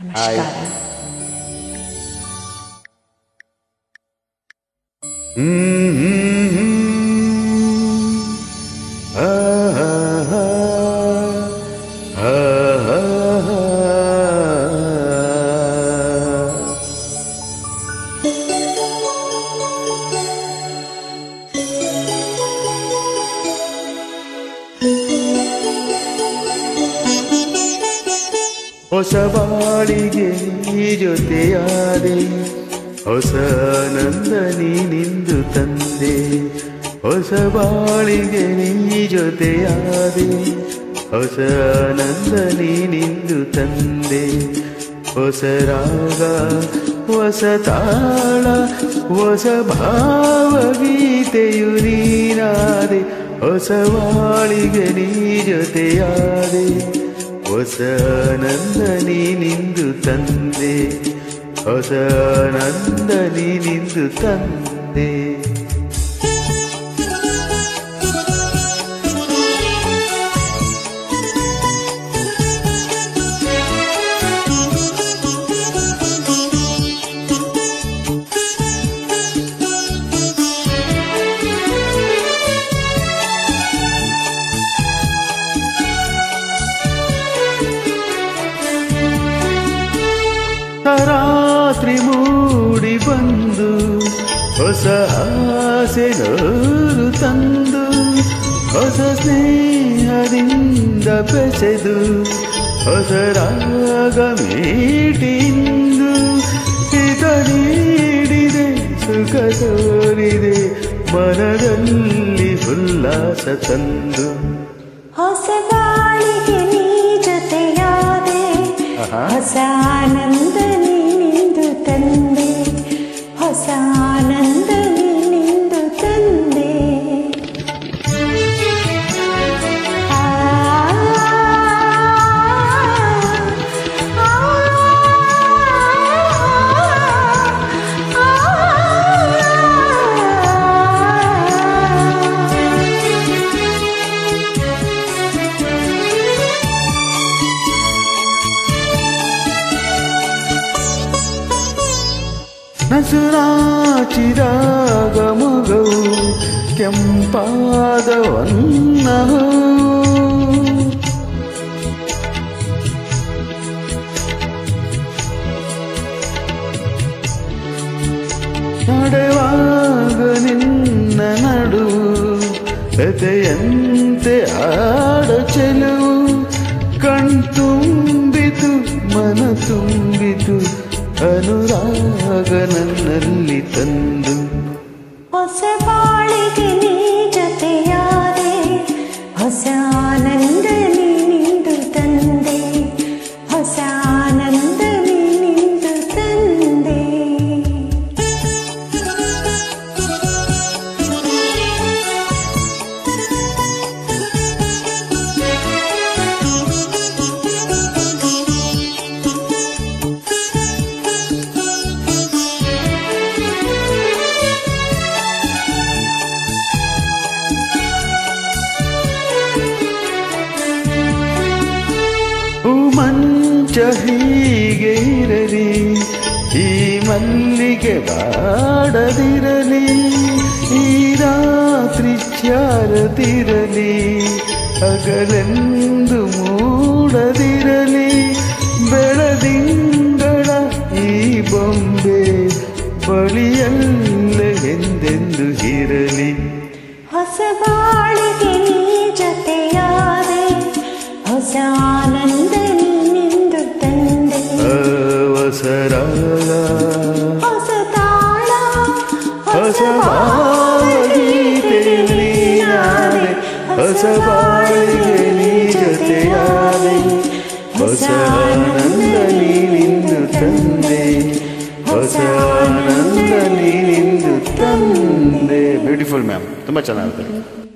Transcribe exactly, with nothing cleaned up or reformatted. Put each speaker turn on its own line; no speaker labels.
ನಮಸ್ಕಾರ.
ಹೊಸ ಬಾಳಿಗೆ ನೀ ಜೊತೆಯಾದೆ, ಹೊಸ ಆನಂದ ನೀನಿಂದು ತಂದೆ. ಹೊಸ ಬಾಳಿಗೆ ನೀ ಜೊತೆಯಾದೆ, ಹೊಸ ಆನಂದ ನೀನಿಂದು ತಂದೆ. ಹೊಸ ರಾಗ ಹೊಸ ತಾಳ ಹೊಸ ಭಾವಗೀತೆಯು ನೀನಾದೆ. ಹೊಸ ಬಾಳಿಗೆ ನೀ ಜೊತೆಯಾದೆ, ಹೊಸ ಆನಂದ ನೀನಿಂದು ತಂದೆ. ಹೊಸ ಆನಂದ ನೀನಿಂದು ತಂದೆ. ರಾತ್ರಿ ಮೂಡಿ ಬಂದು ಹೊಸ ಆಸೆ ನೂರು ತಂದು, ಹೊಸ ಸ್ನೇಹದಿಂದ ಬೆಸೆದು ಹೊಸ ರಾಗ ಮೀಟಿಂದು. ಹಿತ ನೀಡಿದೆ ಸುಖ ತೋರಿದೆ, ಮನದಲ್ಲಿ ಉಲ್ಲಾಸ ತಂದು.
ಹೊಸ ಬಾಳಿಗೆ ನೀ ಜೊತೆಯಾದೆ, ಹೊಸ ಆನಂದ ನೀನಿಂದು ತಂದೆ. ಹೊಸ ಆನಂದ ನೀನಿಂದು ತಂದೆ. ಆ
ನಸುರಾಚಿದಾಗ ಮಗವು ಕೆಂಪಾದವನ್ನ, ನಡೆವಾಗ ನಿನ್ನ ನಡು ಕಥೆಯಂತೆ ಆಡ ಚೆಲುವು. ಕಣ್ತುಂಬಿತು ಮನ ತುಂಬಿತು ಅನುರಾಗ ನನ್ನಲ್ಲಿ ತಂದು.
ಹೊಸ ಬಾಳಿಗೆ ನೀ ಜೊತೆಯಾದೆ, ಹೊಸ ಆನಂದ ನೀನಿಂದು ತಂದೆ. ಹೊಸ ಆನಂದ ನೀನಿಂದು ತಂದೆ.
ಮಂಚ ಹೀಗೆ ಇರಲಿ, ಈ ಮಲ್ಲಿಗೆ ಬಾಡದಿರಲಿ, ಈ ರಾತ್ರಿ ಚಾರದಿರಲಿ, ಹಗಲೆಂದು ಮೂಡದಿರಲಿ. ಬೆಳದಿಂಗಳ ಈ ಬೊಂಬೆ ಬಳಿಯಲ್ಲ ಎಂದೆಂದು ಇರಲಿ.
ಹೊಸ ಬಾಳಿಗೆ ನೀ ಜೊತೆಯಾದೆ, ಹೊಸ ಆನಂದ ನೀನಿಂದು ತಂದೆ.
ಹೊಸ ರಾಗ
ಹೊಸ ತಾಳ
ಹೊಸ ಭಾವಗೀತೆಯು ನೀನಾದೆ. ಹೊಸ ಬಾಳಿಗೆ ನೀ ಜೊತೆಯಾದೆ, ಹೊಸ ಆನಂದ ನೀನಿಂದು ತಂದೆ. ಹೊಸ ಆನಂದ ನೀನಿಂದು ತಂದೆ. ಬ್ಯೂಟಿಫುಲ್ ಮ್ಯಾಮ್, ತುಂಬ ಚೆನ್ನಾಗಿದೆ.